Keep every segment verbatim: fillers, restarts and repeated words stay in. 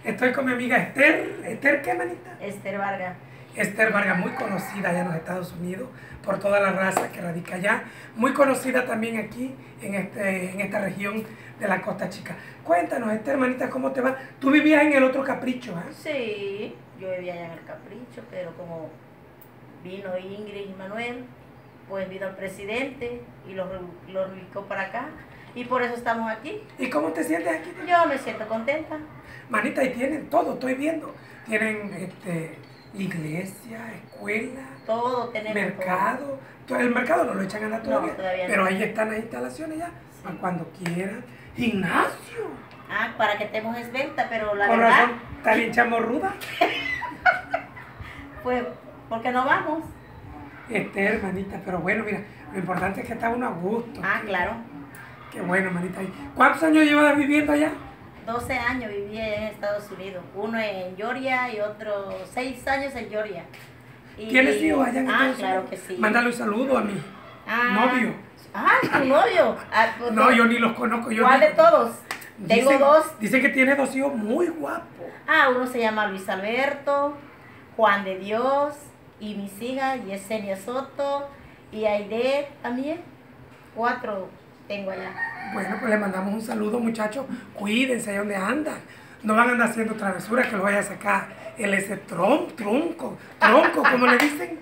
Estoy con mi amiga Esther. ¿Esther qué, manita? Esther Vargas. Esther Vargas, muy conocida allá en los Estados Unidos por toda la raza que radica allá. Muy conocida también aquí en, este, en esta región de la Costa Chica. Cuéntanos, Esther, hermanita, ¿cómo te va? Tú vivías en el otro Capricho, ¿eh? Sí, yo vivía allá en el Capricho, pero como vino Ingrid y Manuel, pues vino el presidente y los lo ubicó para acá. Y por eso estamos aquí. ¿Y cómo te sientes aquí? Yo me siento contenta. Manita, y tienen todo, estoy viendo. Tienen este, iglesia, escuela, todo tenemos. Mercado. Todo. El mercado no lo echan a andar todavía, no, todavía pero no. Ahí están las instalaciones ya, sí. Para cuando quieran. Gimnasio. Ah, para que estemos esbelta, pero la Por verdad... razón, está bien chamorruda. Pues, porque no vamos. Este, hermanita, pero bueno, mira, lo importante es que está uno a gusto. Ah, qué, claro. Qué bueno, manita. ¿Cuántos años llevas viviendo allá? doce años viví en Estados Unidos. Uno en Georgia y otro seis años en Georgia. Y... ¿Tienes hijos allá en ah, Estados claro Unidos? Que sí. Mándale un saludo a mi ah, novio. Ah, tu novio. Ah, pues, no, yo ni los conozco. Yo ¿cuál ni... de todos? Dicen, Tengo dos. Dicen que tiene dos hijos muy guapos. Ah, uno se llama Luis Alberto, Juan de Dios, y mis hijas, Yesenia Soto, y Aide también. Cuatro tengo allá. Bueno, pues le mandamos un saludo, muchachos. Cuídense ahí donde andan. No van a andar haciendo travesuras que lo vaya a sacar el ese tron, tronco, tronco, como le dicen.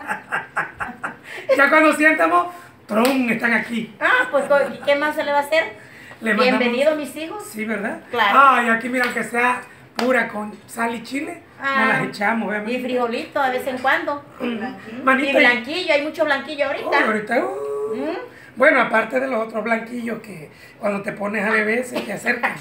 Ya cuando sientamos, tron, están aquí. Ah, pues ¿qué más se le va a hacer? Le Bienvenido, mis hijos. Sí, ¿verdad? Claro. Ay, aquí mira, que sea pura con sal y chile, ah, nos las echamos. Obviamente. Y frijolito de vez en cuando. Mm. Manita, y blanquillo, hay mucho blanquillo ahorita. Oh, ahorita uh, ¿Mm? Bueno, aparte de los otros blanquillos que cuando te pones a beber se te acercan.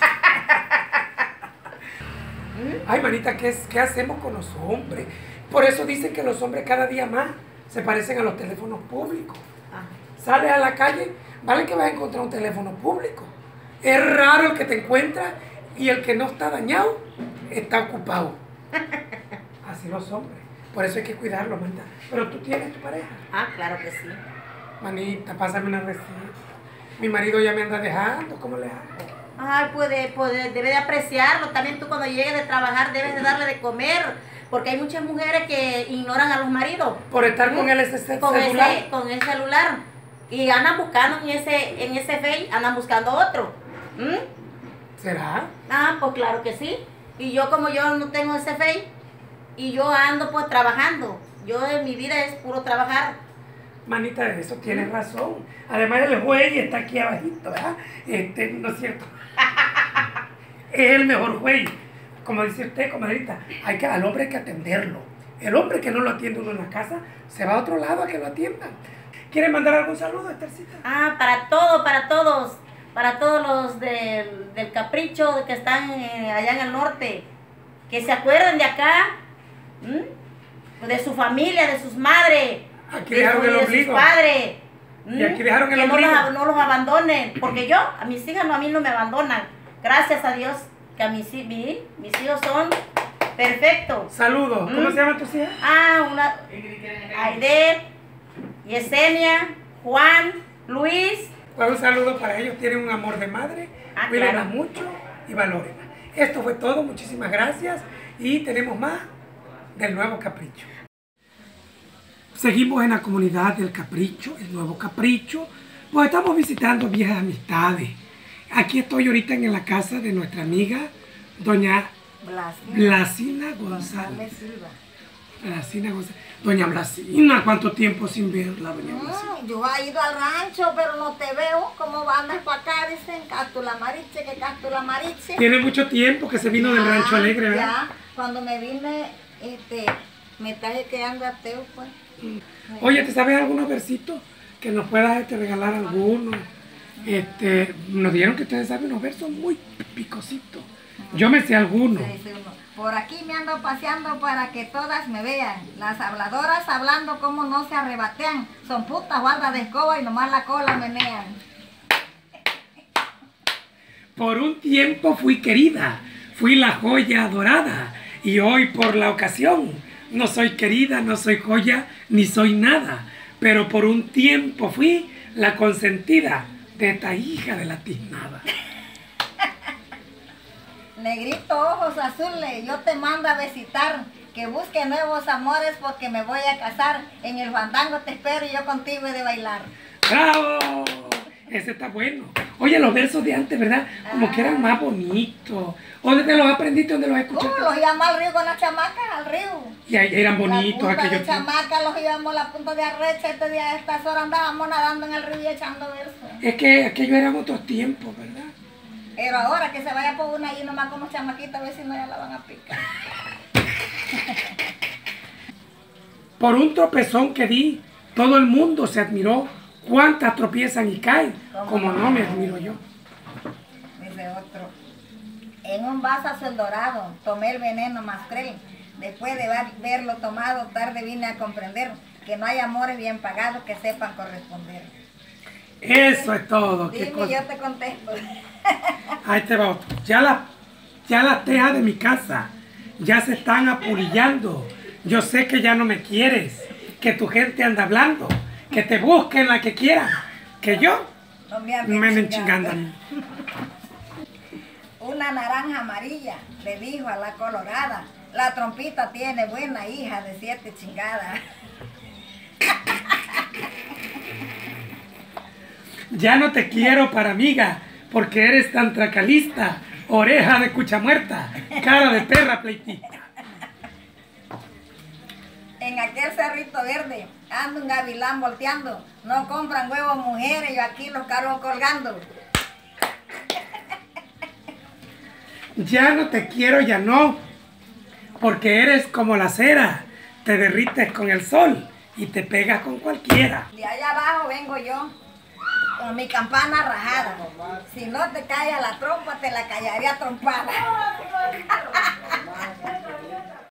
Ay, manita, ¿qué, es, ¿qué hacemos con los hombres? Por eso dicen que los hombres cada día más se parecen a los teléfonos públicos. Ah. Sales a la calle, vale que vas a encontrar un teléfono público. Es raro el que te encuentra y el que no está dañado está ocupado. Así los hombres. Por eso hay que cuidarlo, manita. Pero tú tienes tu pareja. Ah, claro que sí. Manita, pásame una receta. Mi marido ya me anda dejando, ¿cómo le hago? Ay, puede, puede, debe de apreciarlo. También tú cuando llegues de trabajar debes de darle de comer. Porque hay muchas mujeres que ignoran a los maridos. Por estar ¿Mm? con el ese con celular. Ese, con el celular. Y andan buscando en ese, en ese Face, andan buscando otro. ¿Mm? ¿Será? Ah, pues claro que sí. Y yo como yo no tengo ese Face, y yo ando pues trabajando. Yo en mi vida es puro trabajar. Manita, de eso tienes ¿Mm? razón. Además el juez está aquí abajito, ¿verdad? Este, no es cierto. Es el mejor juez. Como dice usted, comadrita, hay que, al hombre hay que atenderlo. El hombre que no lo atiende uno en la casa, se va a otro lado a que lo atiendan. ¿Quieren mandar algún saludo, Esthercita? Ah, para todo, para todos. Para todos los del, del Capricho que están eh, allá en el norte. Que se acuerden de acá. ¿Mm? De su familia, de sus madres. Aquí dejaron el ombligo. De sus padres. ¿Mm? Y aquí dejaron el que ombligo. No los, no los abandonen. Porque yo, a mis hijas, no, a mí no me abandonan. Gracias a Dios que a mis, mis, mis hijos son perfectos. Saludos. ¿Mm? ¿Cómo se llaman tus hijas? Ah, una... Aide, Yesenia, Juan, Luis. Pues un saludo para ellos. Tienen un amor de madre. Ah, Cuídenla claro. mucho y valórenla. Esto fue todo. Muchísimas gracias. Y tenemos más del Nuevo Capricho. Seguimos en la comunidad del Capricho, el Nuevo Capricho. Pues estamos visitando viejas amistades. Aquí estoy ahorita en la casa de nuestra amiga, doña Blasina, Blasina González. Silva. Blasina González. Doña Blasina, ¿cuánto tiempo sin verla, doña Blasina? No, yo he ido al rancho, pero no te veo. ¿Cómo andas para acá? Dicen Cástula Mariche, que Cástula Mariche. Tiene mucho tiempo que se vino ya, del Rancho Alegre, ¿verdad? Ya, cuando me vine, este, me traje quedando ateo, pues. Oye, ¿te sabes algunos versitos? Que nos puedas este, regalar algunos. Este, nos dijeron que ustedes saben unos versos muy picositos. Yo me sé algunos. Sí, sí, por aquí me ando paseando para que todas me vean. Las habladoras hablando como no se arrebatean. Son putas guardas de escoba y nomás la cola menean. Por un tiempo fui querida, fui la joya adorada. Y hoy por la ocasión, no soy querida, no soy joya, ni soy nada. Pero por un tiempo fui la consentida de esta hija de la tiznada. Negrito, ojos azules, yo te mando a visitar, que busque nuevos amores porque me voy a casar. En el fandango te espero y yo contigo he de bailar. ¡Bravo! Ese está bueno. Oye, los versos de antes, ¿verdad? Como ah. que eran más bonitos. ¿Dónde te los aprendiste? ¿Dónde los escuchaste? Uh, los íbamos al río con las chamacas, al río. Y ahí eran bonitos la punta aquellos. de chamaca, los íbamos a la punta de arrecha, este día a estas horas andábamos nadando en el río y echando versos. Es que aquellos eran otros tiempos, ¿verdad? Pero ahora que se vaya por una ahí nomás con los chamaquitos, a ver si no ya la van a picar. Por un tropezón que di, todo el mundo se admiró. ¿Cuántas tropiezan y caen? Como no me admiro yo. Dice otro. En un vaso azul dorado tomé el veneno más cruel. Después de verlo tomado, tarde vine a comprender que no hay amores bien pagados que sepan corresponder. Eso es todo. Dime, cosa? yo te contesto. Ahí te va otro. Ya, la, ya las tejas de mi casa ya se están apurillando. Yo sé que ya no me quieres, que tu gente anda hablando, que te busquen la que quieran, que yo no me, me anden chingando a mí. Una naranja amarilla le dijo a la colorada, la trompita tiene buena hija de siete chingadas. Ya no te quiero para amiga, porque eres tan tracalista, oreja de cucha muerta, cara de perra pleitita. En aquel cerrito verde anda un gavilán volteando, no compran huevos mujeres, yo aquí los cargo colgando. Ya no te quiero, ya no, porque eres como la cera, te derrites con el sol y te pegas con cualquiera. De allá abajo vengo yo, con mi campana rajada. Si no te cae a la trompa, te la callaría trompada.